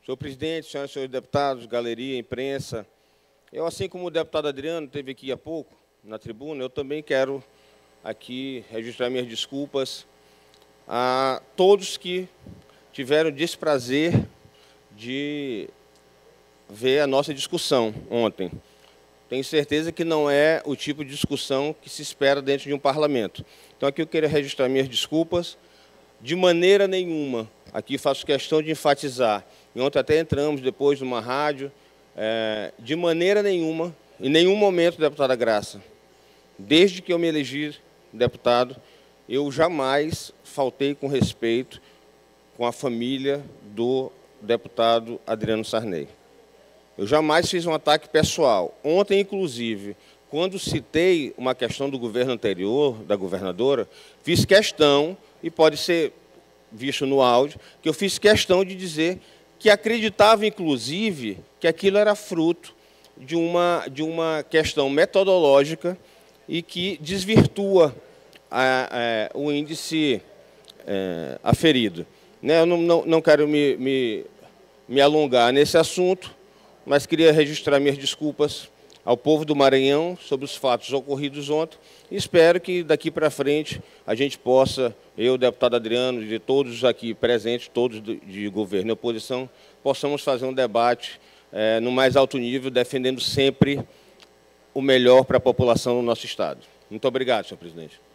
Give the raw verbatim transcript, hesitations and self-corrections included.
Senhor presidente, senhoras e senhores deputados, galeria, imprensa, eu, assim como o deputado Adriano esteve aqui há pouco, na tribuna, eu também quero aqui registrar minhas desculpas a todos que tiveram o desprazer de ver a nossa discussão ontem. Tenho certeza que não é o tipo de discussão que se espera dentro de um parlamento. Então, aqui eu queria registrar minhas desculpas. De maneira nenhuma, aqui faço questão de enfatizar, e ontem até entramos depois numa rádio, é, de maneira nenhuma, em nenhum momento, deputada Graça, desde que eu me elegi deputado, eu jamais faltei com respeito com a família do deputado Adriano Sarney. Eu jamais fiz um ataque pessoal. Ontem, inclusive, quando citei uma questão do governo anterior, da governadora, fiz questão, e pode ser visto no áudio, que eu fiz questão de dizer que acreditava, inclusive, que aquilo era fruto de uma, de uma questão metodológica e que desvirtua a, a, o índice é, aferido. Né? Eu não, não, não quero me, me, me alongar nesse assunto, mas queria registrar minhas desculpas ao povo do Maranhão sobre os fatos ocorridos ontem e espero que daqui para frente a gente possa, eu, deputado Adriano, de todos aqui presentes, todos de governo e oposição, possamos fazer um debate é, no mais alto nível, defendendo sempre o melhor para a população do nosso Estado. Muito obrigado, senhor presidente.